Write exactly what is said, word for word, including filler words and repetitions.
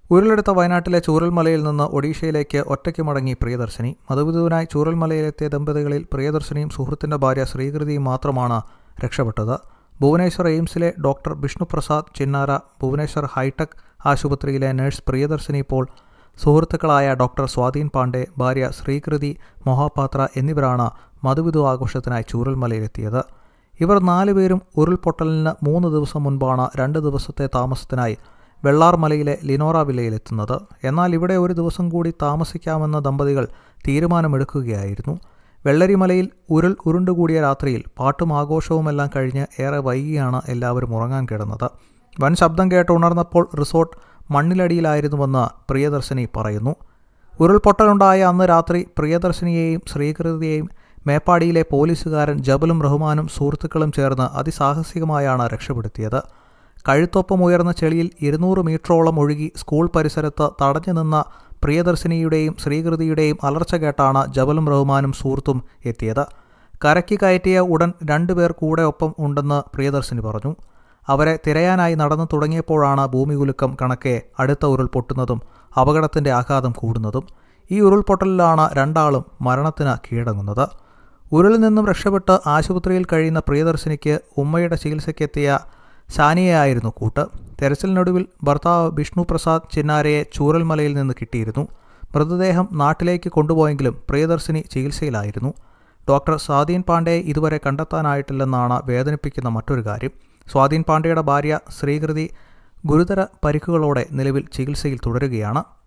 ഉരുളെടുത്ത വയനാട്ടിലെ ചൂരൽമലയിൽ നിന്ന് ഒഡീഷയിലേക്ക് ഒറ്റയ്ക്ക് മടങ്ങി പ്രിയദർശിനി. മധുവിധുവിനായി ചൂരൽമലയിലെത്തിയ ദമ്പതികളിൽ പ്രിയദർശിനിയും സുഹൃത്തിൻ്റെ ഭാര്യ ശ്രീകൃതിയും മാത്രമാണ് രക്ഷപ്പെട്ടത്. ഭുവനേശ്വർ എയിംസിലെ ഡോക്ടർ വിഷ്ണുപ്രസാദ് ചിന്നാര, ഭുവനേശ്വർ ഹൈടെക് ആശുപത്രിയിലെ നഴ്സ് പ്രിയദർശിനി പോൾ, സുഹൃത്തുക്കളായ ഡോക്ടർ സ്വാധീൻ പാണ്ഡെ, ഭാര്യ ശ്രീകൃതി മൊഹാപാത്ര എന്നിവരാണ് മധുവിധു ആഘോഷത്തിനായി ചൂരൽമലയിലെത്തിയത്. ഇവർ നാലുപേരും ഉരുൾപൊട്ടലിന് മൂന്ന് ദിവസം മുൻപാണ് രണ്ട് ദിവസത്തെ താമസത്തിനായി വെള്ളാർമലയിലെ ലിനോറ വില്ലയിലെത്തുന്നത്. എന്നാൽ ഇവിടെ ഒരു ദിവസം കൂടി താമസിക്കാമെന്ന ദമ്പതികൾ തീരുമാനമെടുക്കുകയായിരുന്നു. വെള്ളരിമലയിൽ ഉരുൾ ഉരുണ്ടുകൂടിയ രാത്രിയിൽ പാട്ടും ആഘോഷവുമെല്ലാം കഴിഞ്ഞ് ഏറെ വൈകിയാണ് എല്ലാവരും ഉറങ്ങാൻ കിടന്നത്. വൻ ശബ്ദം കേട്ട് ഉണർന്നപ്പോൾ റിസോർട്ട് മണ്ണിലടിയിലായിരുന്നുവെന്ന് പ്രിയദർശിനി പറയുന്നു. ഉരുൾപൊട്ടലുണ്ടായ അന്ന് രാത്രി പ്രിയദർശിനിയെയും ശ്രീകൃതിയെയും മേപ്പാടിയിലെ പോലീസുകാരൻ ജബലും റഹ്മാനും സുഹൃത്തുക്കളും ചേർന്ന് അതിസാഹസികമായാണ് രക്ഷപ്പെടുത്തിയത്. കഴുത്തൊപ്പം ഉയർന്ന ചെളിയിൽ ഇരുന്നൂറ് മീറ്ററോളം ഒഴുകി സ്കൂൾ പരിസരത്ത് തടഞ്ഞു നിന്ന പ്രിയദർശിനിയുടെയും ശ്രീകൃതിയുടെയും അലർച്ച കേട്ടാണ് ജബലും റഹ്മാനും സുഹൃത്തും എത്തിയത്. കരയ്ക്ക് കയറ്റിയ ഉടൻ രണ്ടുപേർ കൂടെ ഒപ്പം ഉണ്ടെന്ന് പ്രിയദർശിനി പറഞ്ഞു. അവരെ തിരയാനായി നടന്നു തുടങ്ങിയപ്പോഴാണ് ഭൂമികുലുക്കം കണക്കെ അടുത്ത ഉരുൾ പൊട്ടുന്നതും അപകടത്തിൻ്റെ ആഘാതം കൂടുന്നതും. ഈ ഉരുൾപൊട്ടലിലാണ് രണ്ടാളും മരണത്തിന് കീഴടങ്ങുന്നത്. ഉരുളിൽ നിന്നും രക്ഷപ്പെട്ട് ആശുപത്രിയിൽ കഴിയുന്ന പ്രിയദർശിനിക്ക് ഉമ്മയുടെ ചികിത്സയ്ക്കെത്തിയ ഷാനിയയായിരുന്നു കൂട്ട്. തെരച്ചിലിനൊടുവിൽ ഭർത്താവ് വിഷ്ണു പ്രസാദ് ചിന്നാരയെ ചൂരൽമലയിൽ നിന്ന് കിട്ടിയിരുന്നു. മൃതദേഹം നാട്ടിലേക്ക് കൊണ്ടുപോയെങ്കിലും പ്രിയദർശിനി ചികിത്സയിലായിരുന്നു. ഡോക്ടർ സ്വാധീൻ പാണ്ഡെയെ ഇതുവരെ കണ്ടെത്താനായിട്ടില്ലെന്നാണ് വേദനിപ്പിക്കുന്ന മറ്റൊരു കാര്യം. സ്വാധീൻ പാണ്ഡെയുടെ ഭാര്യ ശ്രീകൃതി ഗുരുതര പരിക്കുകളോടെ നിലവിൽ ചികിത്സയിൽ തുടരുകയാണ്.